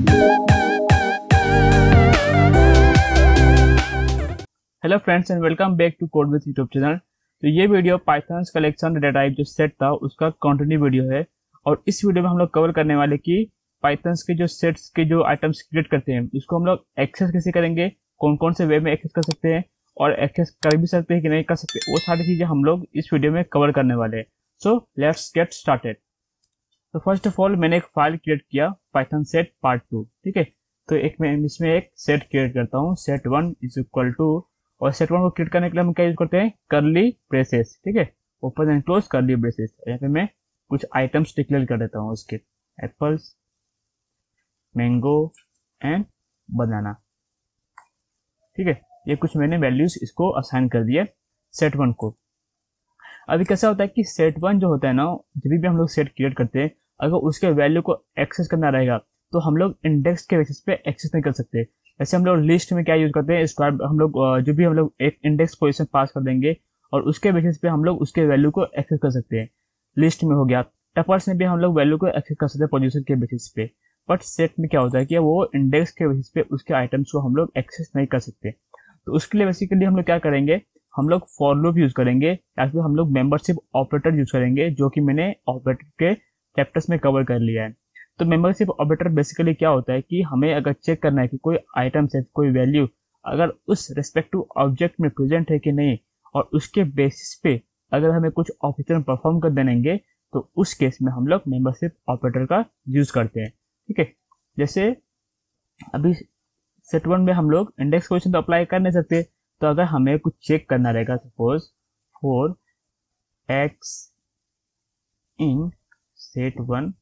Hello friends and welcome back to code with YouTube channel. तो ये video Python collection data type जो set था उसका continue video है। और इस वीडियो में हम लोग कवर करने वाले कि पाइथन के जो सेट्स के जो आइटम्स क्रिएट करते हैं उसको हम लोग एक्सेस कैसे करेंगे, कौन कौन से वे में एक्सेस कर सकते हैं और एक्सेस कर भी सकते हैं कि नहीं कर सकते, वो सारी चीजें हम लोग इस वीडियो में कवर करने वाले हैं। So let's get started. तो फर्स्ट ऑफ ऑल मैंने एक फाइल क्रिएट किया पाइथन सेट पार्ट 2, ठीक है। तो एक मैं इसमें एक सेट क्रिएट करता हूँ, सेट 1 इज इक्वल टू, और सेट 1 को क्रिएट करने के लिए हम क्या यूज करते हैं, करली ब्रेसेस, ठीक है, open and close curly braces. यहाँ पे मैं कुछ आइटम्स डिक्लेयर कर देता हूँ उसके, एप्पल्स, मैंगो एंड बनाना, ठीक है। ये कुछ मैंने वैल्यूज इसको असाइन कर दिए सेट 1 को। अभी कैसा होता है कि सेट 1 जो होता है ना, जब भी हम लोग सेट क्रिएट करते हैं, अगर उसके वैल्यू को एक्सेस करना रहेगा तो हम लोग इंडेक्स के बेसिस पे एक्सेस नहीं कर सकते। जैसे हम लोग लिस्ट में क्या यूज करते हैं, स्क्वायर, हम लोग जो भी हम लोग एक इंडेक्स पोजीशन पास कर देंगे और उसके बेसिस पे हम लोग उसके वैल्यू को एक्सेस कर सकते हैं। लिस्ट में हो गया, टपर्स में भी हम लोग वैल्यू को एक्सेस कर सकते हैं पोजीशन के बेसिस पे। बट सेट में क्या होता है कि वो इंडेक्स के बेसिस पे उसके आइटम्स को हम लोग एक्सेस नहीं कर सकते। तो उसके लिए बेसिकली हम लोग क्या करेंगे, हम लोग फॉर लूप यूज करेंगे या फिर हम लोग मेंबरशिप ऑपरेटर यूज करेंगे, जो कि मैंने ऑपरेटर के चैप्टर्स में कवर कर लिया है। तो मेंबरशिप ऑपरेटर बेसिकली क्या होता है कि हमें अगर चेक करना है कि कोई आइटम से कोई वैल्यू अगर उस रेस्पेक्टिव ऑब्जेक्ट में प्रेजेंट है कि नहीं, और उसके बेसिस पे अगर हमें कुछ ऑपरेशन परफॉर्म कर देंगे, तो उस केस में हम लोग मेंबरशिप ऑपरेटर का यूज करते हैं, ठीक है। जैसे अभी सेट 1 में हम लोग इंडेक्स पोजीशन तो अप्लाई कर नहीं सकते, तो अगर हमें कुछ चेक करना रहेगा, suppose for x in set 1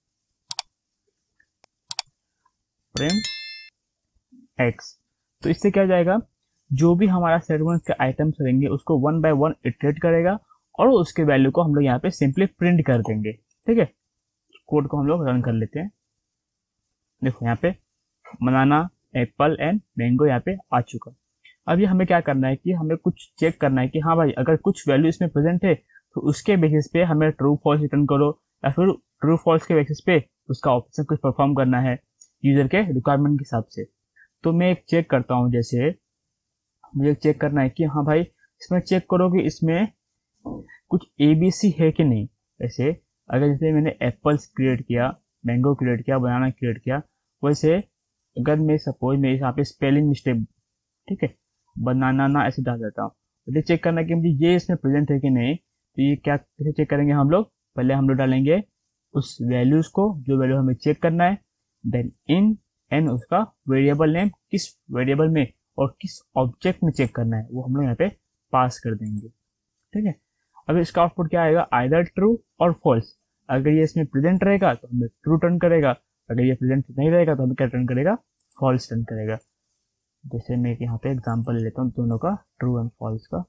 print x, तो इससे क्या हो जाएगा, जो भी हमारा सेट 1 के आइटम्स रहेंगे उसको 1 बाय 1 इटरेट करेगा और उसके वैल्यू को हम लोग यहाँ पे सिंपली प्रिंट कर देंगे, ठीक है। कोड को हम लोग रन कर लेते हैं। देखो यहाँ पे बनाना, एप्पल एंड मैंगो यहाँ पे आ चुका। अब ये हमें क्या करना है कि हमें कुछ चेक करना है कि हाँ भाई, अगर कुछ वैल्यू इसमें प्रेजेंट है तो उसके बेसिस पे हमें ट्रू फॉल्स रिटर्न करो, या फिर ट्रू फॉल्स के बेसिस पे उसका ऑप्शन कुछ परफॉर्म करना है यूजर के रिक्वायरमेंट के हिसाब से। तो मैं एक चेक करता हूँ, जैसे मुझे चेक करना है कि हाँ भाई इसमें चेक करो कि इसमें कुछ ABC है कि नहीं। ऐसे अगर जैसे मैंने एप्पल्स क्रिएट किया, मैंगो क्रिएट किया, बनाना क्रिएट किया, वैसे अगर मैं सपोज मैं यहाँ पे स्पेलिंग मिस्टेक, ठीक है, बनाना ना ऐसे डाल देता हूँ, तो चेक करना कि मुझे ये इसमें प्रेजेंट है कि नहीं। तो ये क्या कैसे चेक करेंगे हम लोग, पहले हम लोग डालेंगे उस वैल्यूज को जो वैल्यू हमें चेक करना है, देन इन एंड उसका वेरिएबल नेम, किस वेरिएबल में और किस ऑब्जेक्ट में चेक करना है वो हम लोग यहाँ पे पास कर देंगे, ठीक है। अब इसका आउटपुट क्या आएगा, आइदर ट्रू और फॉल्स। अगर ये इसमें प्रेजेंट रहेगा तो हमें ट्रू टर्न करेगा, अगर ये प्रेजेंट नहीं रहेगा तो हमें क्या टर्न करेगा, फॉल्स टर्न करेगा। जैसे मैं यहाँ पे एग्जांपल ले लेता हूँ दोनों का, ट्रू एंड फॉल्स का,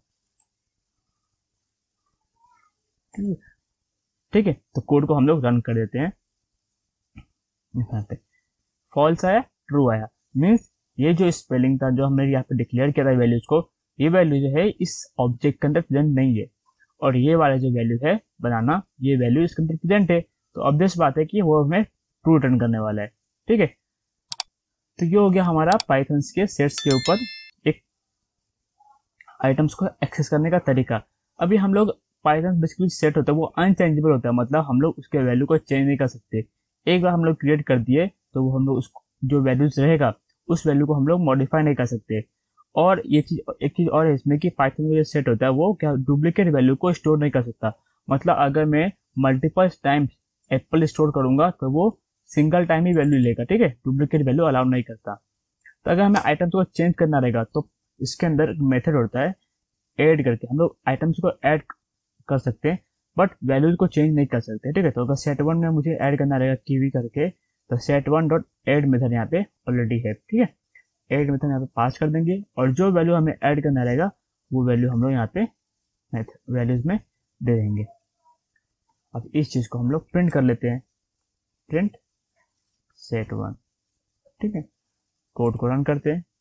ठीक है। तो कोड को हम लोग रन कर देते हैं। यहाँ पे फॉल्स आया, ट्रू आया, मीन्स ये जो स्पेलिंग था जो हमने यहाँ पे डिक्लेयर किया था वैल्यूज को, ये वैल्यू जो है इस ऑब्जेक्ट के अंदर प्रेजेंट नहीं है, और ये वाला जो वैल्यू है बनाना, ये वैल्यू इसके अंदर प्रेजेंट है। तो ऑब्वियस बात है कि वो हमें ट्रू रिटर्न करने वाला है, ठीक है। तो ये हो गया हमारा पाइथन के सेट्स के ऊपर एक आइटम्स को एक्सेस करने का तरीका। अभी हम लोग पाइथन बेसिकली सेट होता है वो अनचेंजेबल होता है, मतलब हम लोग उसके वैल्यू को चेंज नहीं कर सकते। एक बार हम लोग क्रिएट कर दिए तो वो हम लोग उसको जो वैल्यूज रहेगा उस वैल्यू को हम लोग मॉडिफाई नहीं कर सकते। और ये चीज, एक चीज और है इसमें कि पाइथन में जो सेट होता है वो क्या डुप्लीकेट वैल्यू को स्टोर नहीं कर सकता। मतलब अगर मैं मल्टीपल टाइम्स एप्पल स्टोर करूंगा तो वो सिंगल टाइम ही वैल्यू लेगा, ठीक है, डुप्लीकेट वैल्यू अलाउ नहीं करता। तो अगर हमें आइटम्स को चेंज करना रहेगा तो इसके अंदर मेथड होता है ऐड करके, हम लोग आइटम्स को ऐड कर सकते हैं बट वैल्यूज को चेंज नहीं कर सकते, ठीक है। तो अगर सेट 1 में मुझे ऐड करना रहेगा कीवी करके, तो सेट 1 डॉट ऐड मेथड यहाँ पे ऑलरेडी है, ठीक है। ऐड मेथड यहाँ पे पास कर देंगे और जो वैल्यू हमें ऐड करना रहेगा वो वैल्यू हम लोग यहाँ पे वैल्यूज में दे देंगे। अब इस चीज को हम लोग प्रिंट कर लेते हैं, प्रिंट सेट 1, ठीक है। कोड को रन करते हैं,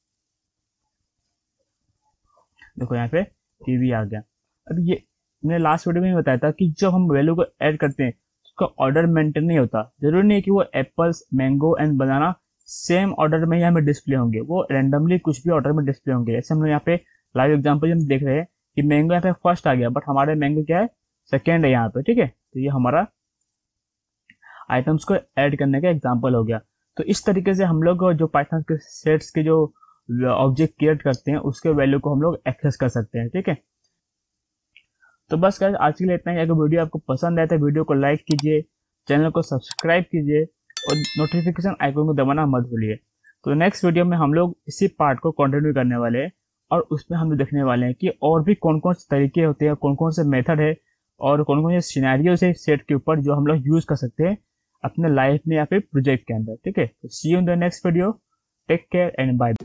देखो यहाँ पे कीवी आ गया। अब ये मैंने लास्ट वीडियो में बताया था कि जब हम वैल्यू को ऐड करते हैं उसका ऑर्डर मेंटेन नहीं होता। जरूरी नहीं है कि वो apples, mango and banana same order में ही हमें डिस्प्ले होंगे, वो रैंडमली कुछ भी ऑर्डर में डिस्प्ले होंगे। जैसे हम लोग यहाँ पे लाइव एग्जांपल हम देख रहे हैं कि मैंगो यहाँ पे फर्स्ट आ गया, बट हमारे मैंगो क्या है, सेकेंड है यहाँ पे, ठीक है। तो ये हमारा आइटम्स को ऐड करने का एग्जाम्पल हो गया। तो इस तरीके से हम लोग जो पाइथन के सेट्स के जो ऑब्जेक्ट क्रिएट करते हैं उसके वैल्यू को हम लोग एक्सेस कर सकते हैं, ठीक है। तो बस गाइस आज के लिए इतना ही। अगर वीडियो आपको पसंद आया तो वीडियो को लाइक कीजिए, चैनल को सब्सक्राइब कीजिए और नोटिफिकेशन आइकन को दबाना मत भूलिए। तो नेक्स्ट वीडियो में हम लोग इसी पार्ट को कंटिन्यू करने वाले हैं और उसमें हम लोग देखने वाले हैं कि और भी कौन कौन से तरीके होते हैं, कौन कौन से मेथड है और कौन कौन से सिनेरियोज है सेट के ऊपर जो हम लोग यूज कर सकते हैं अपने लाइफ में या फिर प्रोजेक्ट के अंदर, ठीक है। तो see you in the next video, take care and bye.